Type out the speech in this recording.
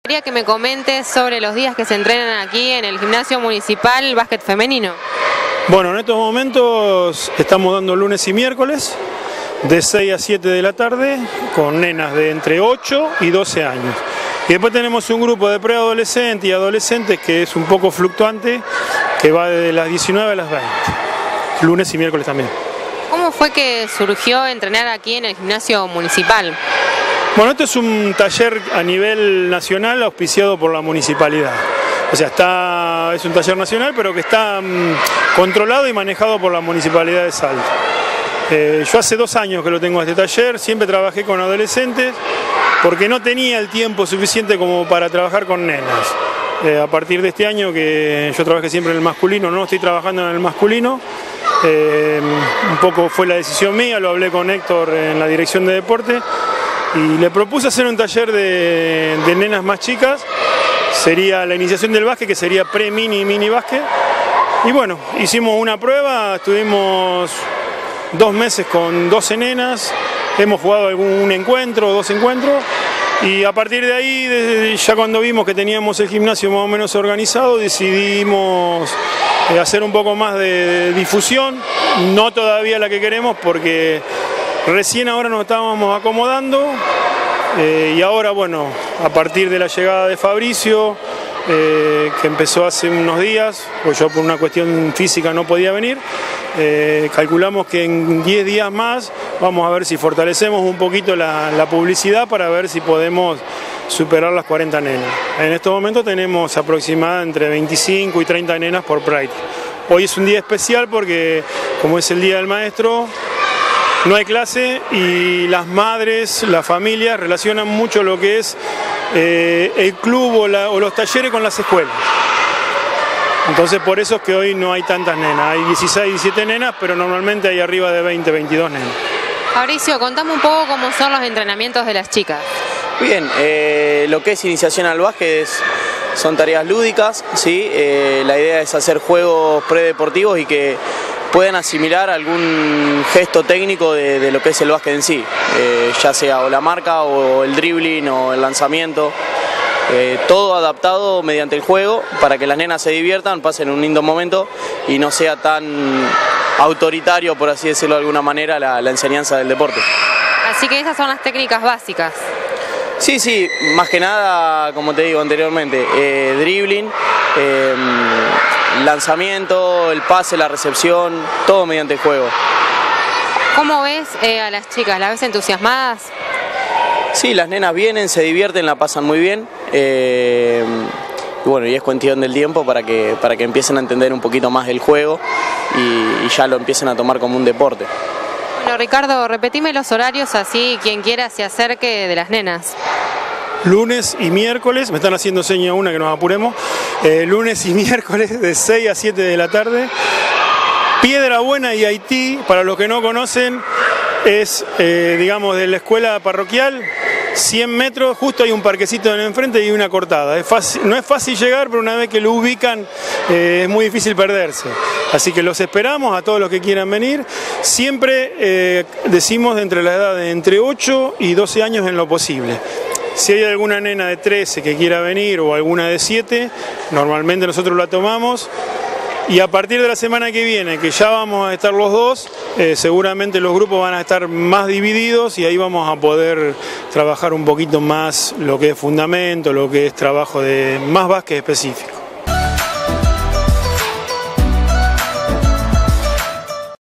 Quería que me comentes sobre los días que se entrenan aquí en el gimnasio municipal básquet femenino. Bueno, en estos momentos estamos dando lunes y miércoles de 6 a 7 de la tarde con nenas de entre 8 y 12 años. Y después tenemos un grupo de preadolescentes y adolescentes que es un poco fluctuante, que va desde las 19 a las 20, lunes y miércoles también. ¿Cómo fue que surgió entrenar aquí en el gimnasio municipal? Bueno, esto es un taller a nivel nacional auspiciado por la municipalidad. O sea, es un taller nacional, pero que está controlado y manejado por la Municipalidad de Salta. Yo hace 2 años que lo tengo este taller, siempre trabajé con adolescentes, porque no tenía el tiempo suficiente como para trabajar con nenas. A partir de este año que yo trabajé siempre en el masculino, no estoy trabajando en el masculino, un poco fue la decisión mía, lo hablé con Héctor en la dirección de deporte, y le propuse hacer un taller de nenas más chicas. Sería la iniciación del básquet, que sería pre-mini y mini básquet. Y bueno, hicimos una prueba, estuvimos 2 meses con 12 nenas, hemos jugado un encuentro, 2 encuentros, y a partir de ahí, ya cuando vimos que teníamos el gimnasio más o menos organizado, decidimos hacer un poco más de difusión, no todavía la que queremos porque recién ahora nos estábamos acomodando. Y ahora, bueno, a partir de la llegada de Fabricio, que empezó hace unos días, pues yo por una cuestión física no podía venir, calculamos que en 10 días más vamos a ver si fortalecemos un poquito la publicidad para ver si podemos superar las 40 nenas. En estos momentos tenemos aproximadamente entre 25 y 30 nenas por Pride. Hoy es un día especial porque, como es el Día del Maestro, no hay clase y las madres, las familias relacionan mucho lo que es el club o los talleres con las escuelas. Entonces por eso es que hoy no hay tantas nenas, hay 16, 17 nenas, pero normalmente hay arriba de 20, 22 nenas. Fabricio, contame un poco cómo son los entrenamientos de las chicas. Bien, lo que es iniciación al básquet son tareas lúdicas, ¿sí? La idea es hacer juegos predeportivos y que puedan asimilar algún gesto técnico de lo que es el básquet en sí, ya sea o la marca o el dribbling o el lanzamiento, todo adaptado mediante el juego para que las nenas se diviertan, pasen un lindo momento y no sea tan autoritario, por así decirlo de alguna manera, la enseñanza del deporte. Así que esas son las técnicas básicas. Sí, más que nada, como te digo anteriormente, dribbling, lanzamiento, el pase, la recepción, todo mediante el juego. ¿Cómo ves a las chicas? ¿Las ves entusiasmadas? Sí, las nenas vienen, se divierten, la pasan muy bien. Y bueno, y es cuestión del tiempo para que empiecen a entender un poquito más el juego y ya lo empiecen a tomar como un deporte. Bueno, Ricardo, repetime los horarios así quien quiera se acerque de las nenas. Lunes y miércoles, me están haciendo seña una que nos apuremos, lunes y miércoles de 6 a 7 de la tarde. Piedrabuena y Haití, para los que no conocen, es, digamos, de la escuela parroquial, 100 metros, justo hay un parquecito en enfrente y una cortada. No es fácil llegar, pero una vez que lo ubican es muy difícil perderse. Así que los esperamos a todos los que quieran venir. Siempre decimos de entre la edad de entre 8 y 12 años en lo posible. Si hay alguna nena de 13 que quiera venir o alguna de 7, normalmente nosotros la tomamos. Y a partir de la semana que viene, que ya vamos a estar los dos, seguramente los grupos van a estar más divididos y ahí vamos a poder trabajar un poquito más lo que es fundamento, lo que es trabajo de más básquet específico.